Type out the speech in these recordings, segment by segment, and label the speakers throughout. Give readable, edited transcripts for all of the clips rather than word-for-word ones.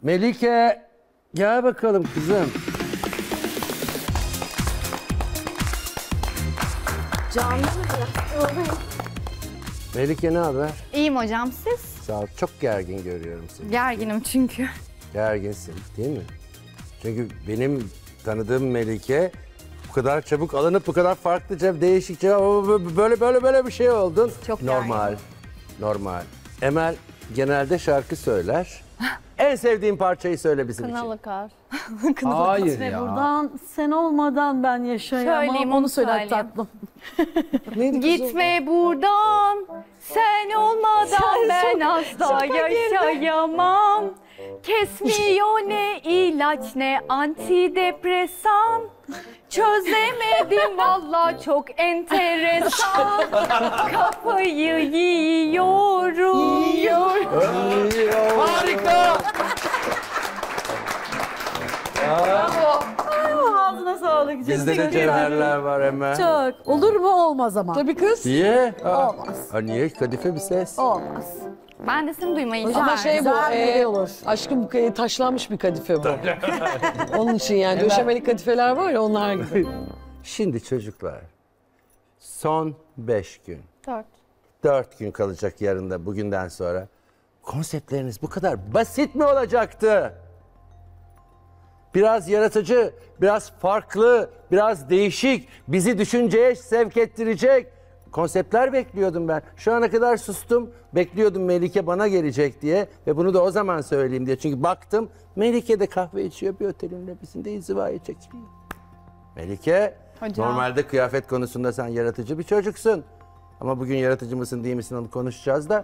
Speaker 1: Melike, gel bakalım kızım.
Speaker 2: Canlı
Speaker 1: Melike ne haber?
Speaker 3: İyiyim hocam, siz?
Speaker 1: Sağ ol. Çok gergin görüyorum seni.
Speaker 3: Gerginim çünkü.
Speaker 1: Gerginsin değil mi? Çünkü benim tanıdığım Melike bu kadar çabuk alınıp bu kadar farklı değişik cevap böyle bir şey oldun.
Speaker 3: Çok
Speaker 1: normal.
Speaker 3: gerginim.
Speaker 1: Normal. Emel genelde şarkı söyler. En sevdiğin parçayı söyle bizim için.
Speaker 3: Kınalı kar.
Speaker 4: Hayır
Speaker 2: Ve
Speaker 4: ya.
Speaker 2: buradan sen olmadan ben yaşayamam.
Speaker 3: Söyleyeyim,
Speaker 2: Onu
Speaker 3: onu
Speaker 2: söyle
Speaker 3: söyleyeyim.
Speaker 2: tatlım.
Speaker 3: Gitme buradan, sen olmadan ben asla yaşayamam. Kesmiyor ne ilaç ne antidepresan. Çözemedim valla çok enteresan. Kafayı yiyorum.
Speaker 4: Harika.
Speaker 2: Ağzına sağlık.
Speaker 1: Bizde de cevherler var Emel.
Speaker 2: Çok. Olur mu olmaz ama.
Speaker 4: Tabii kız.
Speaker 1: Niye?
Speaker 2: Olmaz.
Speaker 1: Niye? Kadife bir ses.
Speaker 2: Olmaz.
Speaker 3: Ben de seni duymayı
Speaker 4: Ama
Speaker 3: isterim.
Speaker 4: şey bu,
Speaker 2: güzel olur.
Speaker 4: aşkım taşlanmış bir kadife bu. Onun için yani döşemeli kadifeler var ya onlar gibi.
Speaker 1: Şimdi çocuklar, son 5 gün,
Speaker 3: 4.
Speaker 1: 4 gün kalacak yarın da bugünden sonra. Konseptleriniz bu kadar basit mi olacaktı? Biraz yaratıcı, biraz farklı, biraz değişik, bizi düşünceye sevk ettirecek konseptler bekliyordum ben. Şu ana kadar sustum, bekliyordum Melike bana gelecek diye ve bunu da o zaman söyleyeyim diye. Çünkü baktım Melike de kahve içiyor bir otelin nefesinde inzivaya çekiliyor. Melike,
Speaker 3: Hocam.
Speaker 1: normalde kıyafet konusunda sen yaratıcı bir çocuksun. Ama bugün yaratıcı mısın değil misin onu konuşacağız da.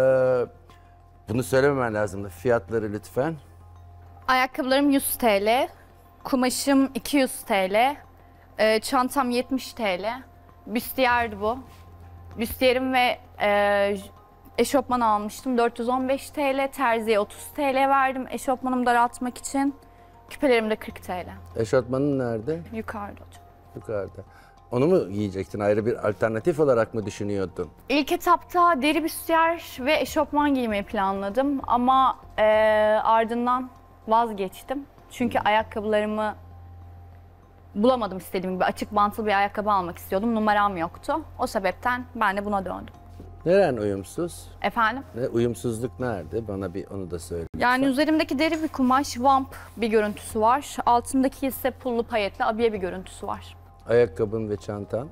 Speaker 1: Bunu söylememen lazımdı. Fiyatları lütfen.
Speaker 3: Ayakkabılarım 100 TL, kumaşım 200 TL, çantam 70 TL. Büstiyerdi bu. Büstiyerim ve eşofman almıştım 415 TL, terziye 30 TL verdim eşofmanımı daraltmak için. Küpelerim de 40 TL.
Speaker 1: Eşortmanın nerede?
Speaker 3: Yukarıda hocam.
Speaker 1: Yukarıda. Onu mu giyecektin? Ayrı bir alternatif olarak mı düşünüyordun?
Speaker 3: İlk etapta deri büstiyer ve eşofman giymeyi planladım ama ardından vazgeçtim. Çünkü ayakkabılarımı bulamadım istediğim gibi. Açık bantlı bir ayakkabı almak istiyordum. Numaram yoktu. O sebepten ben de buna döndüm.
Speaker 1: Neren uyumsuz?
Speaker 3: Efendim?
Speaker 1: Uyumsuzluk nerede? Bana bir onu da söyle.
Speaker 3: Yani üzerimdeki deri bir kumaş, vamp bir görüntüsü var. Altındaki ise pullu payetli abiye bir görüntüsü var.
Speaker 1: Ayakkabın ve çantan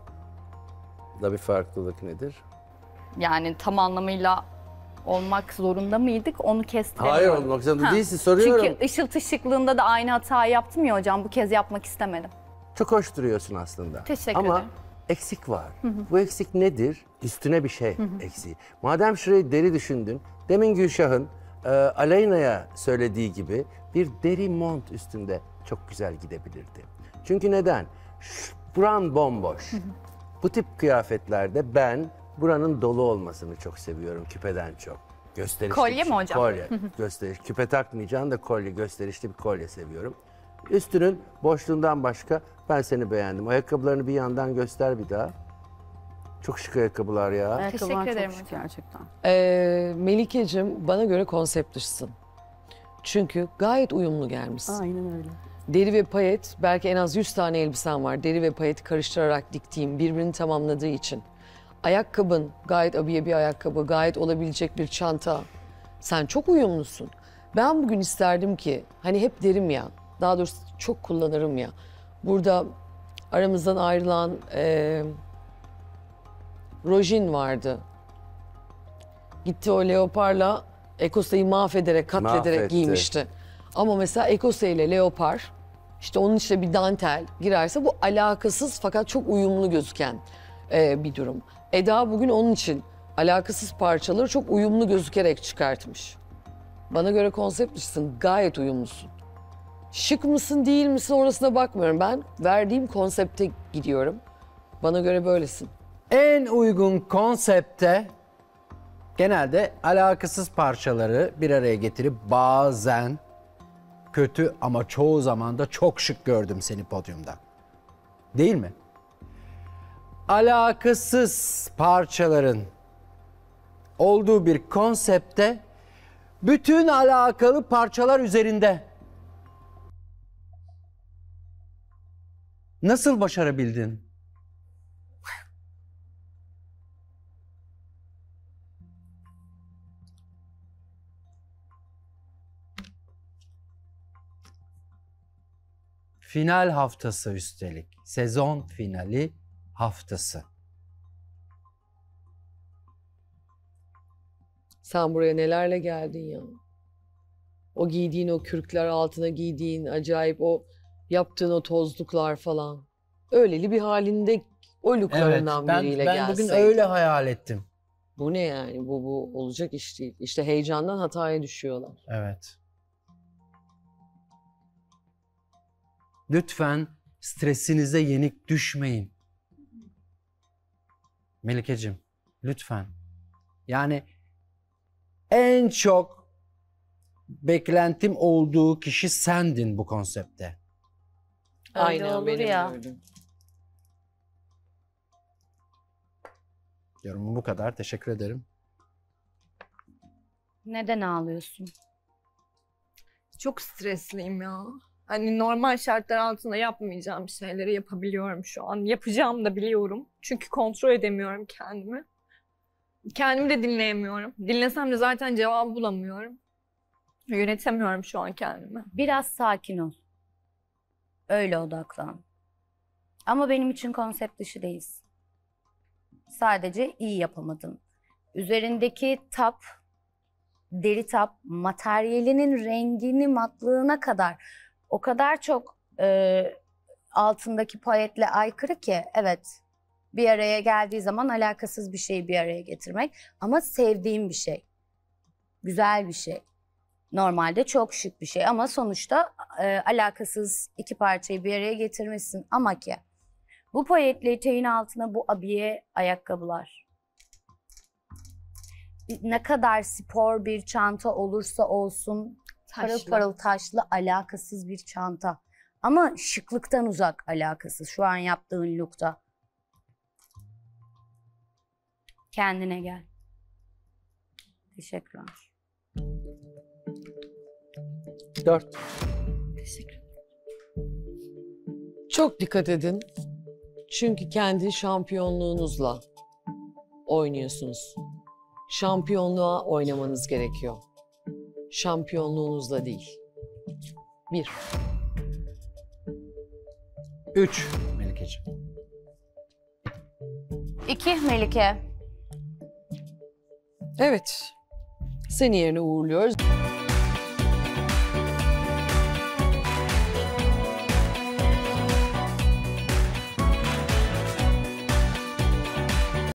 Speaker 1: da bir farklılık nedir?
Speaker 3: Yani tam anlamıyla olmak zorunda mıydık? Onu kestiremedim.
Speaker 1: Hayır olmak zorunda değilsin, soruyorum.
Speaker 3: Çünkü ışıltı şıklığında da aynı hatayı yaptım ya hocam. Bu kez yapmak istemedim.
Speaker 1: Çok hoş duruyorsun aslında.
Speaker 3: Teşekkür
Speaker 1: Ama
Speaker 3: ederim.
Speaker 1: eksik var. Bu eksik nedir? Üstüne bir şey eksiği. Madem şurayı deri düşündün, demin Gülşah'ın Aleyna'ya söylediği gibi bir deri mont üstünde çok güzel gidebilirdi. Çünkü neden? Buran bomboş. Bu tip kıyafetlerde ben buranın dolu olmasını çok seviyorum küpeden çok. Gösterişli
Speaker 3: Kolye
Speaker 1: bir şey.
Speaker 3: mi hocam?
Speaker 1: Kolye. Gösteriş. Küpe takmayacaksın da kolye, gösterişli bir kolye seviyorum. Üstünün boşluğundan başka ben seni beğendim. Ayakkabılarını bir yandan göster bir daha. Çok şık ayakkabılar ya.
Speaker 2: Ayakkabılar
Speaker 3: Teşekkür
Speaker 2: çok
Speaker 3: ederim
Speaker 2: şık
Speaker 3: hocam.
Speaker 2: gerçekten.
Speaker 4: Melikeciğim bana göre konsept dışısın. Çünkü gayet uyumlu gelmişsin.
Speaker 2: Aynen öyle.
Speaker 4: Deri ve payet, belki en az 100 tane elbisen var. Deri ve payeti karıştırarak diktiğim, birbirini tamamladığı için. Ayakkabın gayet abiye bir ayakkabı, gayet olabilecek bir çanta. Sen çok uyumlusun. Ben bugün isterdim ki, hani hep derim ya, daha doğrusu çok kullanırım ya. Burada aramızdan ayrılan Rojin vardı. Gitti o leoparla Ekosa'yı mahvederek, katlederek
Speaker 1: Mahvetti.
Speaker 4: giymişti. Ama mesela Ekosa ile leopar, işte onun içine bir dantel girerse bu alakasız fakat çok uyumlu gözüken bir durum. Eda bugün onun için alakasız parçaları çok uyumlu gözükerek çıkartmış. Bana göre konsept dışısın, gayet uyumlusun. Şık mısın değil misin orasına bakmıyorum. Ben verdiğim konsepte gidiyorum. Bana göre böylesin.
Speaker 5: En uygun konsepte genelde alakasız parçaları bir araya getirip bazen kötü ama çoğu zaman da çok şık gördüm seni podyumda. Değil mi? Alakasız parçaların olduğu bir konsepte bütün alakalı parçalar üzerinde. Nasıl başarabildin? Final haftası üstelik. Sezon finali haftası.
Speaker 4: Sen buraya nelerle geldin ya? O giydiğin o kürkler, altına giydiğin acayip o yaptığın o tozluklar falan. Öyleli bir halinde o looklarından biriyle
Speaker 5: ben bugün
Speaker 4: gelseydin.
Speaker 5: öyle hayal ettim.
Speaker 4: Bu ne yani? Bu olacak iş değil. İşte heyecandan hataya düşüyorlar.
Speaker 5: Evet. Lütfen stresinize yenik düşmeyin. Melikeciğim, lütfen. Yani en çok beklentim olduğu kişi sendin bu konsepte.
Speaker 4: Aynen
Speaker 3: olur
Speaker 4: benim
Speaker 3: ya.
Speaker 4: de öyle.
Speaker 5: Yorumum bu kadar. Teşekkür ederim.
Speaker 3: Neden ağlıyorsun?
Speaker 6: Çok stresliyim ya. Hani normal şartlar altında yapmayacağım şeyleri yapabiliyorum şu an. Yapacağım da biliyorum. Çünkü kontrol edemiyorum kendimi. Kendimi de dinleyemiyorum. Dinlesem de zaten cevabı bulamıyorum. Yönetemiyorum şu an kendimi.
Speaker 3: Biraz sakin ol. Öyle odaklan. Ama benim için konsept dışı değilsin. Sadece iyi yapamadın. Üzerindeki tap, deri tap, materyalinin rengini, matlığına kadar o kadar çok altındaki payetle aykırı ki, evet, bir araya geldiği zaman alakasız bir şeyi bir araya getirmek ama sevdiğim bir şey. Güzel bir şey. Normalde çok şık bir şey ama sonuçta alakasız iki parçayı bir araya getirmişsin ama ki bu payetli eteğin altına bu abiye ayakkabılar. Ne kadar spor bir çanta olursa olsun, parıl
Speaker 6: Taşlı.
Speaker 3: parıl taşlı alakasız bir çanta. Ama şıklıktan uzak alakasız şu an yaptığın lookta. Kendine gel. Teşekkürler.
Speaker 1: 4.
Speaker 4: Çok dikkat edin. Çünkü kendi şampiyonluğunuzla oynuyorsunuz. Şampiyonluğa oynamanız gerekiyor. Şampiyonluğunuzla değil. 1.
Speaker 5: 3 Melikeciğim.
Speaker 3: 2 Melike.
Speaker 4: Evet. Seni yerine uğurluyoruz.